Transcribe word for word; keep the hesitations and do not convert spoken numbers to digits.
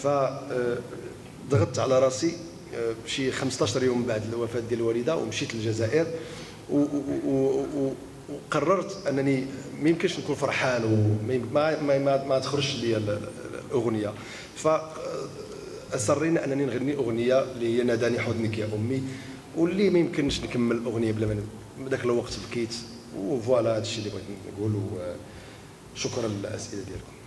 ف ضغطت على راسي شي خمسطاش يوم بعد الوفاه ديال الوالده ومشيت للجزائر، وقررت انني ما يمكنش نكون فرحان وما ما ما, ما تخرجش لي الاغنيه. ف اصرينا انني نغني اغنيه اللي هي ناداني حضنك يا امي، واللي ما يمكنش نكمل الاغنيه بلا ما ذاك الوقت بكيت. وفوالا هذا الشيء اللي بغيت نقول. شكرا للاسئله ديالكم.